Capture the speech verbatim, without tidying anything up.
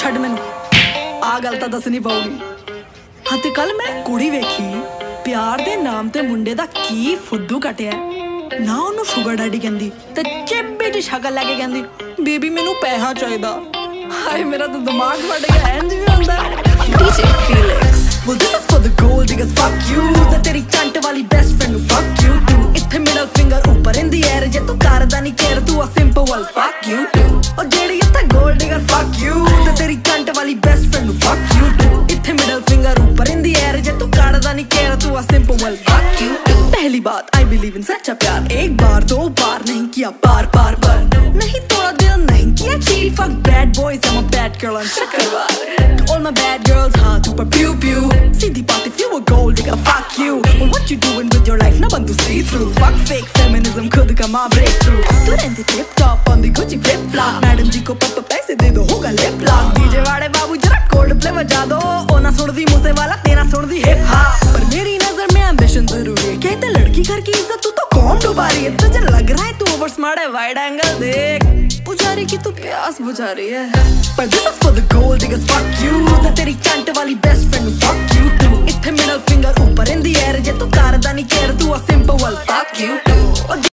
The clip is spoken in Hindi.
छड़ मैनू आ गल तां दसनी पऊगी। हाँ ते कल मैं कुड़ी वेखी प्यार दे नाम ते मुंडे दा की फुद्दू कटिया ना ओनू शुगर डैडी कहंदी ते चिब्बी दी शक्ल लैके कहंदी बेबी मैनू पैसा चाहिदा। हाय मेरा तो दिमाग फट गया। इंज भी हुंदा DJ Felix. Well this is for the gold diggers, fuck you। ते तेरी चंट वाली बेस्ट फ्रेंड नू fuck you too। इत्थे मिडल फिंगर ऊपर इन दी एयर जे तू करदा नहीं केयर तू आ सिंपल fuck you too। और जेड़ी इत्थे गोल्ड डिगर fuck you ते तेरी चंट वाली बेस्ट फ्रेंड नू fuck you too। इत्थे मिडल फिंगर ऊपर इन दी एयर जे तू करदा नहीं केयर तू आ सिंपल fuck you too। पहली बात I believe in सच्चा प्यार, एक बार दो बार नहीं किया बार बार बार, नहीं तोड़ा दिल नहीं किया cheat। Fuck bad boys, I'm a bad girl on शुक्रवार। To all my bad girls, हाँ तू पर pew pew। सीधी बात if you a gold digger, fuck you। Well what you doing with your life ना बंदू see through। Fuck fake feminism, खुद का माँ break through। तू रहती tip top on the Gucci flip flop, madam ji को पापा पैसे दे दो होगा lip lock। डीजे वाले बाबू जरा कोल्ड प्ले बजा दो, ओ ना सुन दी मुझसे वाला तेरा सुन दी हिप हॉप। पर मेरी नजर में ambition जरूरी है, कहते लड़की घर की इज्जत तू तो कौन डुबा रही है। तुझे लग रहा है तू ओवर स्मार्ट है, वाइड एंगल देख पुजारी की तू प्यास बुझा रही है। पर this is for the gold diggers, fuck you। ते तेरी चंट वाली best friend fuck you too। इत्थे मिडल फिंगर ऊपर इन दी एयर जे तू करदा नहीं केयर तू आ सिंपल fuck you।